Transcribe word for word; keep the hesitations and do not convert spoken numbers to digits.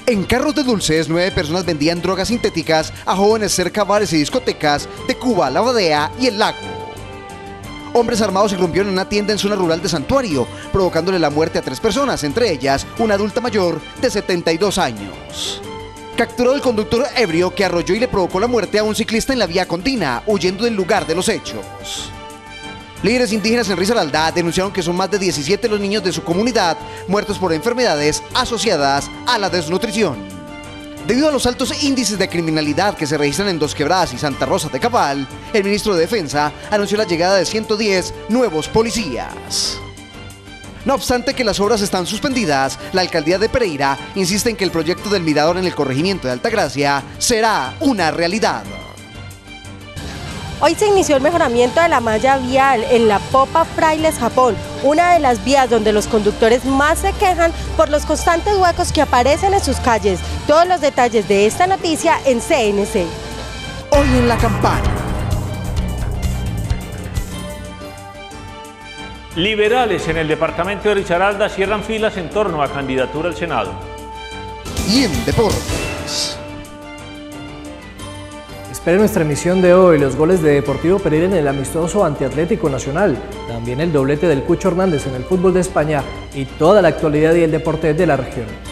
En carros de dulces, nueve personas vendían drogas sintéticas a jóvenes cerca de bares y discotecas de Cuba, La Badea y El Lago. Hombres armados irrumpieron en una tienda en zona rural de Santuario, provocándole la muerte a tres personas, entre ellas una adulta mayor de setenta y dos años. Capturó el conductor ebrio que arrolló y le provocó la muerte a un ciclista en la vía Condina, huyendo del lugar de los hechos. Líderes indígenas en Risaralda denunciaron que son más de diecisiete los niños de su comunidad muertos por enfermedades asociadas a la desnutrición. Debido a los altos índices de criminalidad que se registran en Dos Quebradas y Santa Rosa de Cabal, el ministro de Defensa anunció la llegada de ciento diez nuevos policías. No obstante que las obras están suspendidas, la alcaldía de Pereira insiste en que el proyecto del mirador en el corregimiento de Altagracia será una realidad. Hoy se inició el mejoramiento de la malla vial en la Popa Frailes, Japón, una de las vías donde los conductores más se quejan por los constantes huecos que aparecen en sus calles. Todos los detalles de esta noticia en C N C. Hoy en La Campana. Liberales en el departamento de Risaralda cierran filas en torno a candidatura al Senado. Y en deportes. Espere nuestra emisión de hoy, los goles de Deportivo Pereira en el amistoso ante Atlético Nacional, también el doblete del Cucho Hernández en el fútbol de España y toda la actualidad y el deporte de la región.